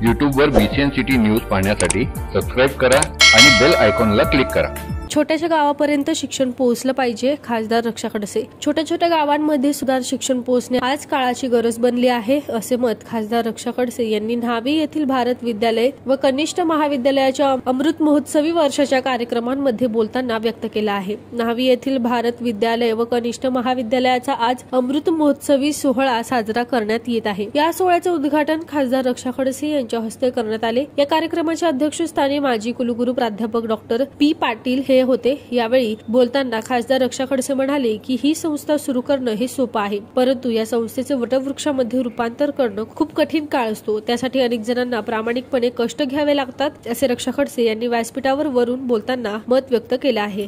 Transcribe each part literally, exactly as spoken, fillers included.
यूट्यूबवर BCN city news पाहण्यासाठी subscribe करा आणि बेल आयकॉनला क्लिक करा। छोट्याशा गावापर्यंत शिक्षण पोहोचलं पाहिजे, खासदार रक्षा खडसे। छोट्या छोट्या गावांमध्ये सुद्धा शिक्षण पोहोचणे आज काळाची गरज बनली आहे, असे मत खासदार रक्षा खडसे यांनी न्हावी येथील भारत विद्यालय व कनिष्ठ महाविद्यालयाच्या अमृत महोत्सवी वर्षाच्या कार्यक्रमांमध्ये बोलताना व्यक्त केला आहे। न्हावी येथील भारत विद्यालय व कनिष्ठ महाविद्यालयाचा आज अमृत महोत्सवी सोहळा साजरा करण्यात येत आहे। या सोहळ्याचे उद्घाटन खासदार रक्षा खडसे यांच्या हस्ते करण्यात आले। या कार्यक्रमाच्या अध्यक्षस्थानी माजी कुलगुरू प्राध्यापक डॉक्टर पी पाटील हे होते। यावेळी बोलताना खासदार रक्षा खडसे म्हणाले की ही संस्था सुरू करणं हे सोपं आहे, परंतु या संस्थेचे वटवृक्षामध्ये रूपांतर करणं खूप कठीण काळ असतो। त्यासाठी अनेक जणांना प्रामाणिकपणे कष्ट घ्यावे लागतात, असे रक्षा खडसे यांनी व्यासपीठावर वरून बोलताना मत व्यक्त केले आहे।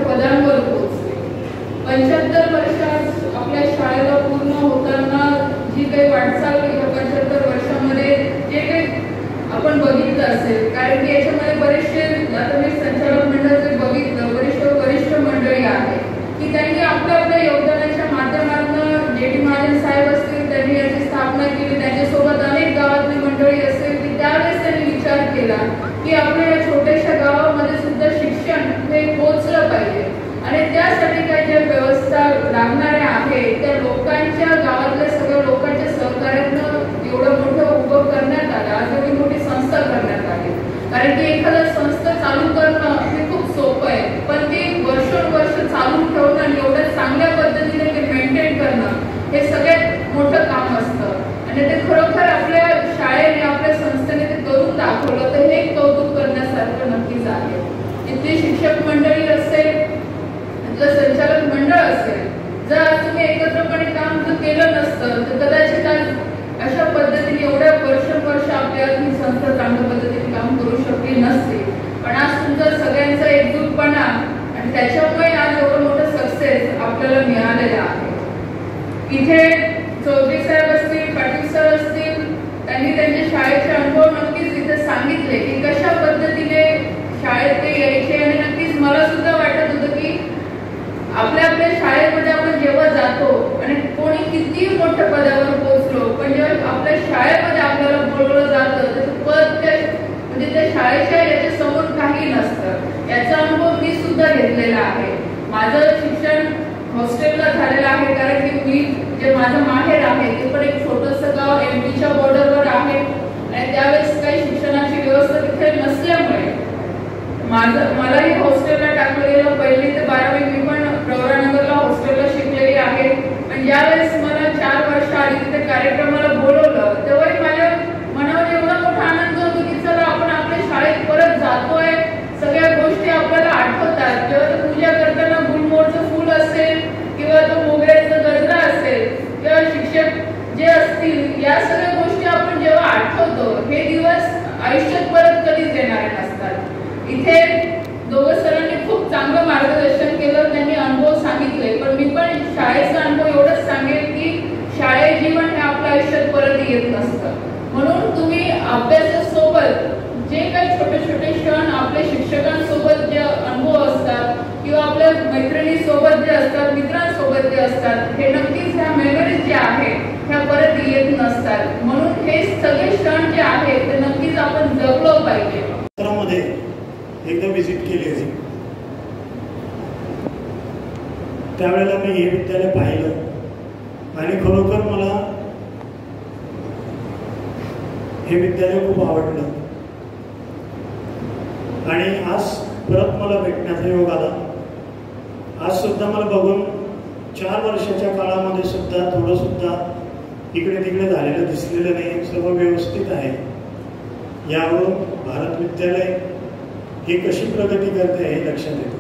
पंच्याहत्तर वर्षात आपल्या शाळेला पूर्ण होताना जी काही वाटचाल या पंच्याहत्तर वर्षामध्ये जे काही आपण बघितलं असेल, कारण की याच्यामध्ये बरेचसे आता मी संचालक मंडळाचे बघितलं वरिष्ठ वरिष्ठ मंडळी आहे की त्यांनी आपल्या आपल्या योगदानाच्या माध्यमातून जे डी महाजन साहेब असतील त्यांनी याची स्थापना केली, त्यांच्यासोबत अनेक गावातली मंडळी असेल की त्यावेळेस त्यांनी विचार केला की आपल्या या छोट्याशा गावामध्ये सुद्धा शिक्षण हे पोहोचलं पाहिजे आणि त्यासाठी काही ज्या व्यवस्था लागणाऱ्या आहेत त्या लोकांच्या गावातल्या सगळ्या लोकांच्या सहकार्यातून एवढं मोठं उभं करण्यात आलं, आज एवढी मोठी संस्था करण्यात आली। कारण की एखादं संस्था चालू करणं हे खूप सोपं आहे, पण ते वर्षोनवर्ष चालू ठेवणं आणि एवढ्या चांगल्या पद्धतीने ते मेंटेन करणं हे सगळ्यात मोठं काम असतं आणि ते खरोखर आपल्या शाळेने आपल्या संस्थेने ते करून दाखवलं, तर हे कौतुक करण्यासारखं नक्कीच आहे। इथली शिक्षक मंडळी असेल, इथलं संचालक मंडळ असेल, जर आज तुम्ही एकत्रपणे काम जर केलं नसतं तर कदाचित आज अशा पद्धतीने एवढ्या वर्ष वर्ष आपल्या ही संस्था चांगल्या पद्धतीने काम करू शकली नसते, पण आज तुमचा सगळ्यांचा एकजूटपणा आणि त्याच्यामुळे आज एवढं मोठं सक्सेस आपल्याला मिळालेलं आहे। इथे चौधरी साहेब असतील, पाटील सर असतील, त्यांनी त्यांच्या शाळेचे अनुभव नक्कीच इथे सांगितले की कशा पद्धतीने शाळेत ते यायचे आणि नक्कीच मला सुद्धा वाटत होतं की आपल्या आपल्या शाळेमध्ये आपण जेव्हा जातो आणि कोणी किती मोठ्या पदावर पोहोचलो, पण जेव्हा आपल्या शाळेमध्ये आपल्याला बोलवलं जातं तर पद त्या म्हणजे त्या शाळेच्या याच्या समोर काही नसतं। याचा अनुभव मी सुद्धा घेतलेला आहे। माझं शिक्षण हॉस्टेलला झालेलं आहे, कारण की मी जे माझं माहेर आहे ते पण एक छोटंसं गाव एमपीच्या बॉर्डरवर आहे आणि त्यावेळेस काही शिक्षणाची व्यवस्था तिथे नसल्यामुळे माझं मलाही हॉस्टेलला टाकलं गेलं। पहिली ते बारावी मी पण प्रवरानगरला हॉस्टेलला शिकलेली आहे, पण ज्यावेळेस मला चार वर्ष आधी तिथे कार्यक्रमाला बोलवलं तेव्हाही माझ्या मनावर एवढा मोठा आनंद होतो की चला आपण आपल्या शाळेत परत जातोय, सगळ्या गोष्टी आपल्याला आठवतात। जेव्हा तो पूजा करताना गुलमोहरचं फूल असेल किंवा तो मोगऱ्याचा गजरा असेल किंवा शिक्षक जे असतील, या सगळ्या गोष्टी आपण जेव्हा आठवतो हे दिवस आयुष्यात परत कधीच येणारे नसतात। इथे दोघं सरांनी खूप चांगलं मार्गदर्शन केलं, त्यांनी अनुभव सांगितले, पण मी पण शाळेचा अनुभव एवढंच सांगेल की शाळे जीवन हे आपल्या आयुष्यात परत येत नसतं, म्हणून तुम्ही अभ्यासासोबत जे काही छोटे छोटे क्षण आपल्या शिक्षकांसोबत जे अनुभव असतात किंवा आपल्या मैत्रिणीसोबत जे असतात, मित्रांसोबत जे असतात, हे नक्कीच ह्या मेमरीज जे आहेत ह्या परत येत नसतात। म्हणून हे सगळे क्षण जे आहेत ते नक्कीच आपण जगलो पाहिजे। एकदा विजिट केली होती, त्यावेळेला मी हे विद्यालय पाहिलं आणि खरोखर मला हे विद्यालय खूप आवडलं आणि आज परत मला भेटण्याचा योग आला। आज सुद्धा मला बघून चार वर्षाच्या काळामध्ये सुद्धा थोडं सुद्धा इकडे तिकडे झालेलं दिसलेलं नाही, सर्व व्यवस्थित आहे। यावरून भारत विद्यालय ही कशी प्रगती करते हे लक्षात येतं।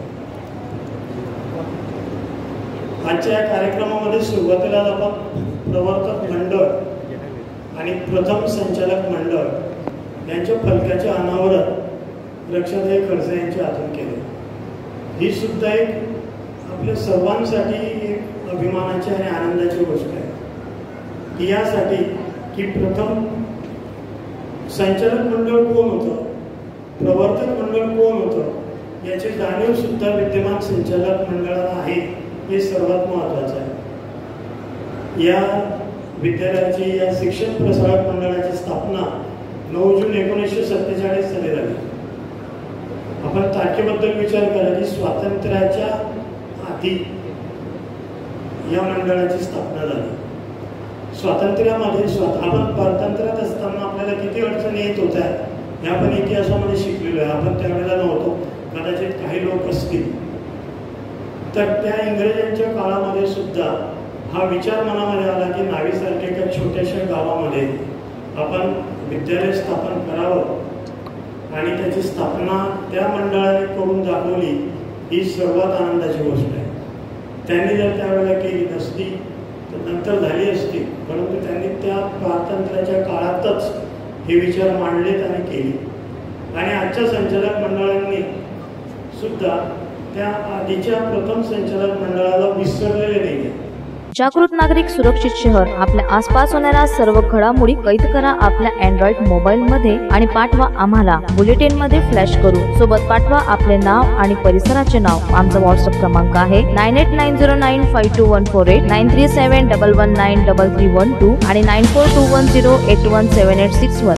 आजच्या या कार्यक्रमामध्ये सुरुवातीला आपण प्रवर्तक मंडळ आणि प्रथम संचालक मंडळ यांच्या फलकाचे अनावरण रक्षाताई खडसे यांच्या हातून केले। ही सुद्धा एक आपल्या सर्वांसाठी एक अभिमानाची आणि आनंदाची गोष्ट आहे। यासाठी की प्रथम संचालक मंडळ कोण होतं, प्रवर्तक मंडळ कोण होतं याची जाणीव सुद्धा विद्यमान संचालक मंडळाला आहे, हे सर्वात महत्त्वाचं आहे। या विद्यालयाची या शिक्षण प्रसारक मंडळाची स्थापना नऊ जून एकोणीसशे सत्तेचाळीस साली झाली. आपण तारखेबद्दल विचार करा की स्वातंत्र्याच्या आधी या मंडळाची स्थापना झाली. स्वातंत्र्यामध्ये स्वतः आपण परतंत्रात असताना आपल्याला किती अडचणी येत होत्या हे आपण इतिहासामध्ये शिकलेलो आहे. आपण त्यावेळेला नव्हतो, कदाचित काही लोक असतील. तर त्या इंग्रजांच्या काळामध्ये सुद्धा हा विचार मनामध्ये आला की नावीसारख्या एका छोट्याशा गावामध्ये आपण विद्यालय स्थापन करावं आणि त्याची स्थापना त्या मंडळाने करून दाखवली. ही सर्वात आनंदाची गोष्ट आहे. त्यांनी जर त्यावेळेला केली नसती तर नंतर झाली असती, परंतु त्यांनी त्या स्वातंत्र्याच्या काळातच हे विचार मांडलेत आणि केले. आणि आजच्या संचालक मंडळांनी सुद्धा त्या आधीच्या प्रथम संचालक मंडळाला विसरलेले नाही. जागृत नागरिक सुरक्षित शहर. आपल्या आसपास होणाऱ्या सर्व घडामोडी कैद करा आपल्या अँड्रॉइड मोबाईल मध्ये आणि पाठवा आम्हाला बुलेटिन मध्ये फ्लॅश करून. सोबत पाठवा आपले नाव आणि परिसराचे नाव. आमचा व्हॉट्सअप क्रमांक आहे nine eight nine zero nine five two one four eight, nine three seven double one nine double three one two आणि nine four two one zero eight one seven eight six one.